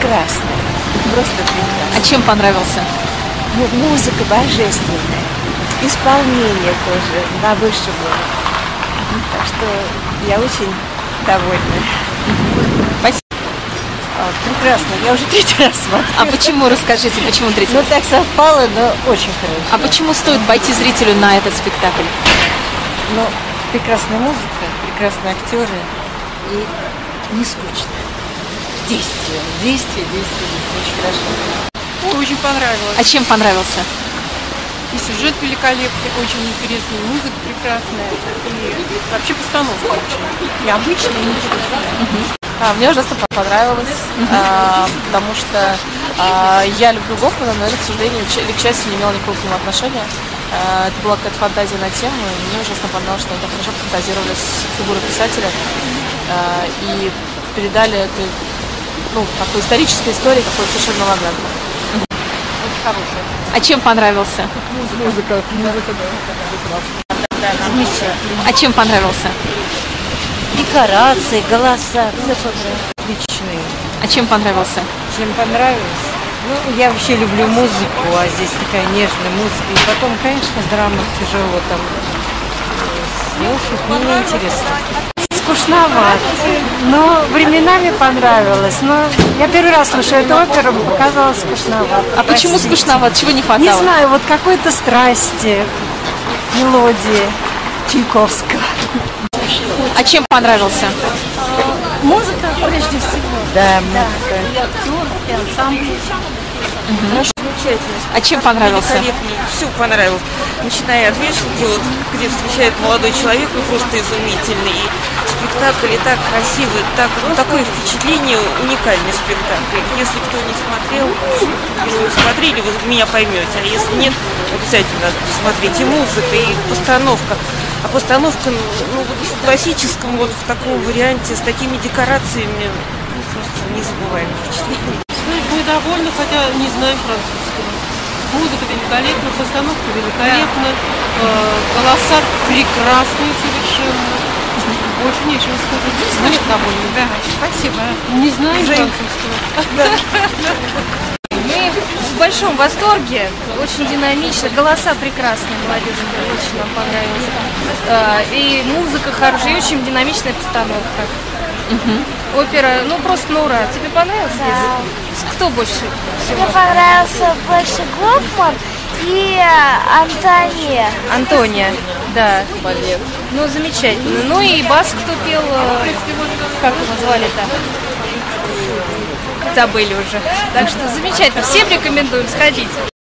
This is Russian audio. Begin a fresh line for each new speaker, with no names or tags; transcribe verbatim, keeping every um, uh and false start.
прекрасный, просто прекрасный.
А чем понравился?
Ну, музыка божественная, исполнение тоже на высшем уровне. Так что я очень довольна.
Спасибо.
А, прекрасно, я уже третий раз смотрю.
А почему, расскажите, почему третий
Ну
раз?
так совпало, но очень хорошо.
А почему стоит пойти зрителю на этот спектакль?
Ну, прекрасная музыка, прекрасные актеры и не скучно. Действие, действие, действие, очень хорошо.
Очень понравилось.
А чем понравился?
И сюжет великолепный, очень интересный, музыка прекрасная, и вообще постановка очень необычная и интересная.
А, мне ужасно понравилось, uh-huh. а, потому что а, я люблю Гофмана, но это, к сожалению, или к счастью, не имело никакого к нему отношения. А, это была какая-то фантазия на тему, и мне ужасно понравилось, что они так хорошо фантазировали с фигурой писателя а, и передали эту, ну, такую историческую историю, какой-то совершенно лагантно. Uh-huh. Очень хорошая.
А чем понравился?
Музыка, музыка, да.
Замечательно.
А чем понравился?
Декорации, голоса, все отличные.
А чем понравился?
Чем понравилось? Ну, я вообще люблю музыку, а здесь такая нежная музыка. И потом, конечно, драма тяжело там слушать, мне интересно. Скучновато, но временами понравилось. Но я первый раз слушаю эту оперу, показалось скучновато.
А почему
Простите.
скучновато? Чего не хватало?
Не знаю, вот какой-то страсти, мелодии Чайковского.
А чем понравился?
Музыка прежде всего. Да, музыка.
И актер, и ансамбль.
Угу.
Замечательно.
А чем понравился?
Великолепно. Все понравилось. Начиная от вешалки, вот, где встречает молодой человек, ну, просто изумительный. И спектакль и так красивый, так, ну, такое впечатление, уникальный спектакль. Если кто не смотрел, если вы смотрели, вы меня поймете. А если нет, обязательно смотрите. И музыка, и постановка. А постановка, ну, вот в классическом, вот в таком варианте, с такими декорациями, ну, просто незабываемое впечатление.
Мы довольны, хотя не знаем французского. Музыка великолепна, постановка великолепна, э, голоса прекрасные совершенно. Больше нечего сказать. Мы довольны. Да, спасибо. Не знаем французского.
Мы в большом восторге, очень динамично, голоса прекрасные, молодежные, очень нам понравилось. И музыка хорошая, и очень динамичная постановка. Угу. Опера, ну просто на ура. Тебе понравилось? Да. Кто больше всего?
Мне понравился больше Гофман и Антония.
Антония, да.
Балет.
Ну, замечательно. Ну и бас, кто пел, как его звали-то? Забыли уже. Так что замечательно. Всем рекомендуем сходить.